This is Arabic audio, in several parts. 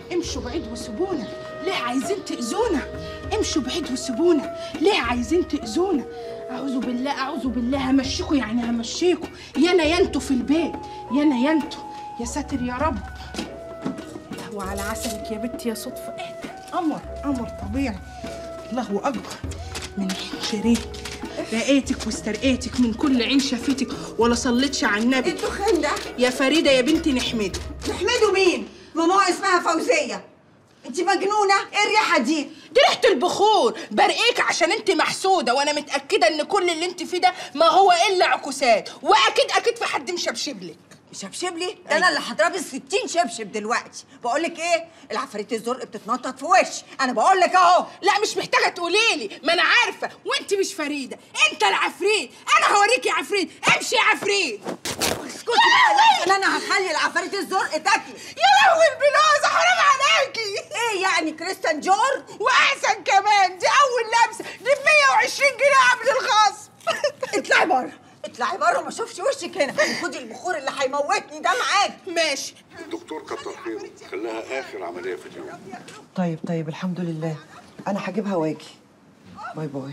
امشوا بعيد وسيبونا، ليه عايزين تأذونا؟ امشوا بعيد وسيبونا، ليه عايزين تأذونا؟ أعوذ بالله أعوذ بالله، همشيكوا يعني همشيكوا، يانا ينتوا في البيت، يانا ينتوا، يا ساتر يا رب. الله على عسلك يا بنتي، يا صدفة ايه ده؟ قمر طبيعي. الله أكبر، من عين شريك لقيتك واسترقيتك، من كل عين شافتك ولا صليتش على النبي. انتوا خين ده يا فريدة يا بنتي نحمده. نحمده مين؟ ماما اسمها فوزية. انت مجنونة؟ ايه الريحة دي؟ دي ريحة البخور، برقيك عشان انت محسودة، وانا متأكدة ان كل اللي انت فيه ده ما هو الا عكوسات، واكيد في حد مشبشبلك. مشبشب لي؟ ده انا اللي هضرب ال60 شبشب دلوقتي. بقول لك ايه؟ العفاريت الزرق بتتنطط في وشي، انا بقول لك اهو. لا مش محتاجة تقولي لي، ما انا عارفة، وانت مش فريدة، انت العفريت، انا هوريكي عفريت، امشي يا عفريت. اسكتي بقى، انا هخلي العفاريت الزرق تاكلي. يا لهوي البلوزة، حرام عليكي. ايه يعني كريستال جور؟ واحسن كمان، دي اول لبسة، دي ب 120 جنيه قبل الخصم. اطلعي بره، اطلعي بره، ما اشوفش وشك هنا. خدي البخور اللي هيموتني ده معاك. ماشي. الدكتور كتر خيره، خلاها اخر عمليه في اليوم. طيب الحمد لله، انا هجيبها واجي. باي باي.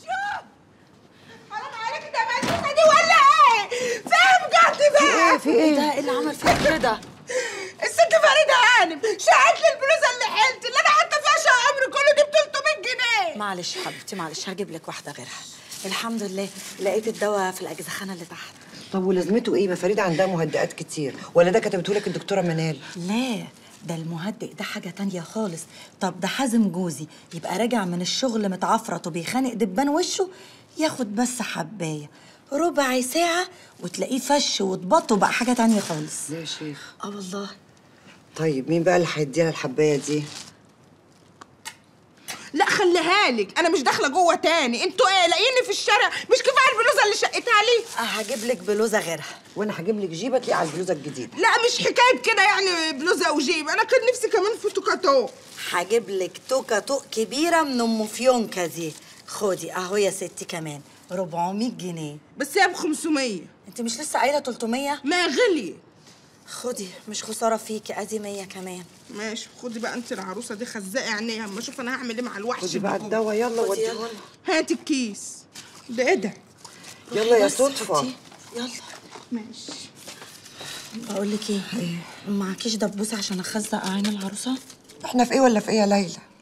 حرام عليكي، ده مجنونة دي ولا ايه؟ فاهم بجد بقى؟ في ايه؟ ده اللي عمل فيك كده؟ الست فريدة هانم شقت لي البلوزة اللي حيلتي، اللي انا حاطة فيها شقة عمري كله، دي ب 300 جنيه. معلش حبيبتي معلش، هجيب لك واحده غيرها. الحمد لله لقيت الدواء في الاجزخانه اللي تحت. طب ولازمته ايه؟ ما فريدة عندها مهدئات كتير، ولا ده كتبته لك الدكتوره منال؟ لا ده المهدئ ده حاجه تانية خالص. طب ده حازم جوزي يبقى راجع من الشغل متعفرط وبيخانق دبان وشه، ياخد بس حبايه ربع ساعه وتلاقيه فش واتبط وبقى حاجه تانية خالص. لا يا شيخ. والله. طيب مين بقى اللي هيديها الحبايه دي؟ لا خليها لك، انا مش داخله جوه تاني. انتوا ايه لاقيني في الشارع؟ مش كفايه البلوزه اللي شقتها لي؟ هجيب لك بلوزه غيرها. وانا هجيب لك جيبه تليق على البلوزه الجديده. لا مش حكايه كده يعني بلوزه وجيب، انا كان نفسي كمان في توكاتو. هجيب لك توكة كبيره من ام فيونكه دي. خدي اهو يا ستي كمان 400 جنيه. بس هي ب 500. انت مش لسه قايله 300؟ ما غلي. خدي مش خساره فيكي، ادي 100 كمان. ماشي خدي بقى انت العروسه دي، خزقي عينيها اما اشوف انا هعمل ايه مع الوحش. خدي بقى الدواء يلا وديهولها. هاتي الكيس. ده ايه ده؟ يلا يا بس صدفه. حطيه. يلا. ماشي. بقول لك ايه؟ معكيش دبوسه عشان اخزق عين العروسه؟ احنا في ايه ولا في ايه يا ليلى؟